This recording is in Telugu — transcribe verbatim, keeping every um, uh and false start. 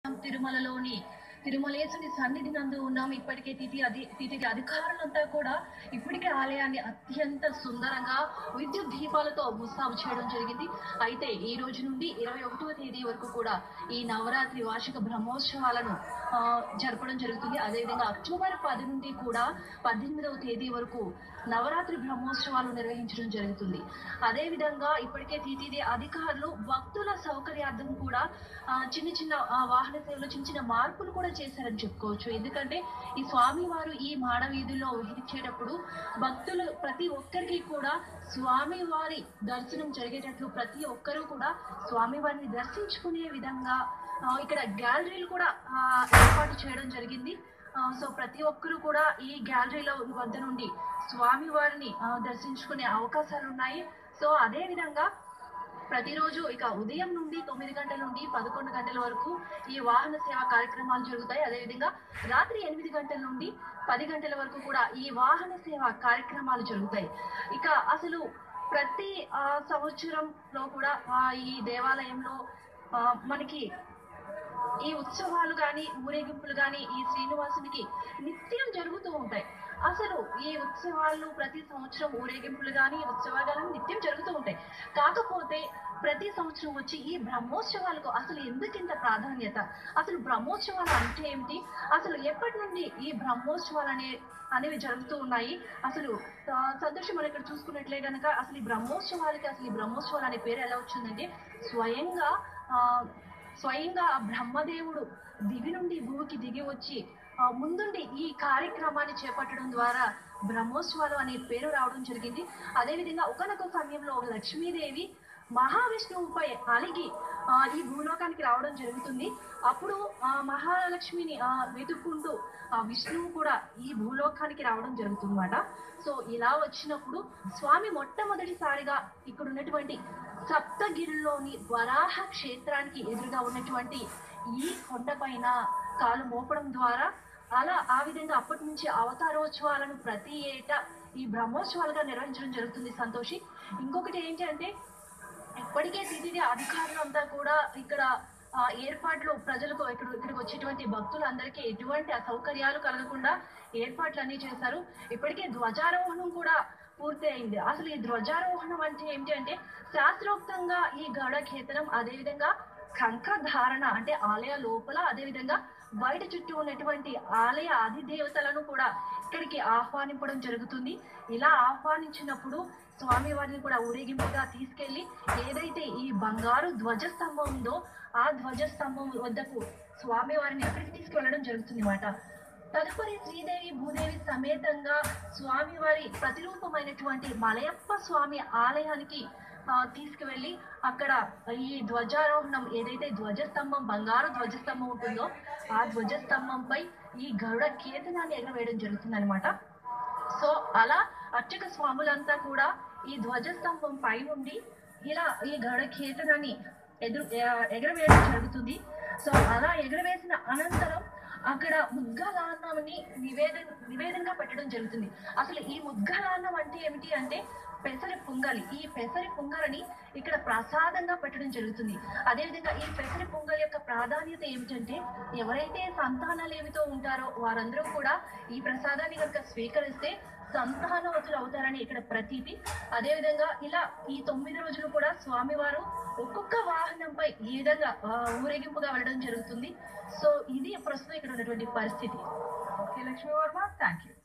తిరుమలలోని తిరుమలేశుని సన్నిధి నందు ఉన్నాము. ఇప్పటికే తిథి అధి తిథి అధికారులంతా కూడా ఇప్పటికే ఆలయాన్ని అత్యంత సుందరంగా విద్యుత్ దీపాలతో ముస్తాబు చేయడం జరిగింది. అయితే ఈ రోజు నుండి ఇరవై ఒకటవ తేదీ వరకు కూడా ఈ నవరాత్రి వార్షిక బ్రహ్మోత్సవాలను ఆ జరపడం జరుగుతుంది. అదేవిధంగా అక్టోబర్ పది నుండి కూడా పద్దెనిమిదవ తేదీ వరకు నవరాత్రి బ్రహ్మోత్సవాలు నిర్వహించడం జరుగుతుంది. అదేవిధంగా ఇప్పటికే టీటీడీ అధికారులు భక్తుల సౌకర్యార్థం కూడా చిన్న చిన్న వాహన సేవలు చిన్న చిన్న మార్పులు కూడా చేశారని చెప్పుకోవచ్చు. ఎందుకంటే ఈ స్వామివారు ఈ మాడ వీధుల్లో విహరించేటప్పుడు భక్తులు ప్రతి ఒక్కరికి కూడా స్వామివారి దర్శనం జరిగేటట్లు ప్రతి ఒక్కరూ కూడా స్వామివారిని దర్శించుకునే విధంగా ఇక్కడ గ్యాలరీలు కూడా ఏర్పాటు చేయడం జరిగింది. సో ప్రతి ఒక్కరూ కూడా ఈ గ్యాలరీల వద్ద నుండి స్వామివారిని దర్శించుకునే అవకాశాలు ఉన్నాయి. సో అదే విధంగా ప్రతిరోజు ఇక ఉదయం నుండి తొమ్మిది గంటల నుండి పదకొండు గంటల వరకు ఈ వాహన సేవ కార్యక్రమాలు జరుగుతాయి. అదేవిధంగా రాత్రి ఎనిమిది గంటల నుండి పది గంటల వరకు కూడా ఈ వాహన సేవ కార్యక్రమాలు జరుగుతాయి. ఇక అసలు ప్రతి సంవత్సరంలో కూడా ఈ దేవాలయంలో మనకి ఈ ఉత్సవాలు కానీ ఊరేగింపులు కానీ ఈ శ్రీనివాసునికి నిత్యం జరుగుతూ ఉంటాయి. అసలు ఈ ఉత్సవాలు ప్రతి సంవత్సరం ఊరేగింపులు కానీ ఉత్సవాలు కానీ నిత్యం జరుగుతూ ఉంటాయి. కాకపోతే ప్రతి సంవత్సరం వచ్చి ఈ బ్రహ్మోత్సవాలకు అసలు ఎందుకు ఇంత ప్రాధాన్యత, అసలు బ్రహ్మోత్సవాలు అంటే ఏమిటి, అసలు ఎప్పటి నుండి ఈ బ్రహ్మోత్సవాలు అనే అనేవి జరుగుతూ ఉన్నాయి. అసలు సంతోషం మనం ఇక్కడ చూసుకున్నట్లే కనుక అసలు ఈ బ్రహ్మోత్సవాలకి అసలు ఈ బ్రహ్మోత్సవాలు అనే పేరు ఎలా వచ్చిందంటే స్వయంగా ఆ స్వయంగా బ్రహ్మదేవుడు దివి నుండి భూమికి దిగి వచ్చి ముందుండి ఈ కార్యక్రమాన్ని చేపట్టడం ద్వారా బ్రహ్మోత్సవాలు అనే పేరు రావడం జరిగింది. అదేవిధంగా ఒకనొక సమయంలో లక్ష్మీదేవి మహావిష్ణువుపై అలిగి ఈ భూలోకానికి రావడం జరుగుతుంది. అప్పుడు ఆ మహాలక్ష్మిని ఆ వెతుక్కుంటూ ఆ విష్ణువు కూడా ఈ భూలోకానికి రావడం జరుగుతుందన్నమాట. సో ఇలా వచ్చినప్పుడు స్వామి మొట్టమొదటిసారిగా ఇక్కడ ఉన్నటువంటి సప్తగిరిలోని వరాహ క్షేత్రానికి ఎదురుగా ఉన్నటువంటి ఈ కొండపైన కాలు మోపడం ద్వారా అలా ఆ విధంగా అప్పటి నుంచి అవతారోత్సవాలను ప్రతి ఏటా ఈ బ్రహ్మోత్సవాలుగా నిర్వహించడం జరుగుతుంది. సంతోషి ఇంకొకటి ఏంటి అంటే ఇప్పటికే టీటీడీ అధికారులు అంతా కూడా ఇక్కడ ఏర్పాట్లు ప్రజలకు ఇక్కడ ఇక్కడికి వచ్చేటువంటి భక్తులందరికీ ఎటువంటి అసౌకర్యాలు కలగకుండా ఏర్పాట్లు అన్ని చేశారు. ఇప్పటికే ధ్వజారోహణం కూడా పూర్తి అయింది. అసలు ఈ ధ్వజారోహణం అంటే ఏమిటి అంటే శాస్త్రోక్తంగా ఈ గరుడ కేతనం అదేవిధంగా కంక ధారణ అంటే ఆలయ లోపల అదేవిధంగా బయట చుట్టూ ఉన్నటువంటి ఆలయ అధిదేవతలను కూడా ఇక్కడికి ఆహ్వానింపడం జరుగుతుంది. ఇలా ఆహ్వానించినప్పుడు స్వామివారిని కూడా ఊరేగింపుగా తీసుకెళ్లి ఏదైతే ఈ బంగారు ధ్వజస్తంభం ఉందో ఆ ధ్వజస్తంభం వద్దకు స్వామివారిని ఎక్కడికి తీసుకువెళ్ళడం జరుగుతుంది అన్నమాట. తదుపరి శ్రీదేవి భూదేవి సమేతంగా స్వామివారి ప్రతిరూపమైనటువంటి మలయప్ప స్వామి ఆలయానికి తీసుకువెళ్ళి అక్కడ ఈ ధ్వజారోహణం ఏదైతే ధ్వజస్తంభం బంగారు ధ్వజస్తంభం ఉంటుందో ఆ ధ్వజస్తంభంపై ఈ గరుడ కేతనాన్ని ఎగరవేయడం జరుగుతుంది అనమాట. సో అలా అర్చక స్వాములంతా కూడా ఈ ధ్వజస్తంభం పై నుండి ఇలా ఈ గరుడ కేతనాన్ని ఎదురు ఎగరవేయడం జరుగుతుంది. సో అలా ఎగరవేసిన అనంతరం అక్కడ ముద్గలాన్నాన్ని నివేదన నివేదనగా పెట్టడం జరుగుతుంది. అసలు ఈ ముద్గలాన్నం అంటే ఏమిటి అంటే పెసరి పొంగలి. ఈ పెసరి పొంగలిని ఇక్కడ ప్రసాదంగా పెట్టడం జరుగుతుంది. అదేవిధంగా ఈ పెసరి పొంగలి యొక్క ప్రాధాన్యత ఏమిటంటే ఎవరైతే సంతానాలేమితో ఉంటారో వారందరూ కూడా ఈ ప్రసాదాన్ని కనుక స్వీకరిస్తే సంతానవతులు అవుతారని ఇక్కడ ప్రతీతి. అదేవిధంగా ఇలా ఈ తొమ్మిది రోజులు కూడా స్వామివారు ఒక్కొక్క వాహనంపై ఈ విధంగా ఊరేగింపుగా వెళ్ళడం జరుగుతుంది. సో ఇది ప్రస్తుతం ఇక్కడ ఉన్నటువంటి పరిస్థితి. Okay Lakshmi Varma, thank you.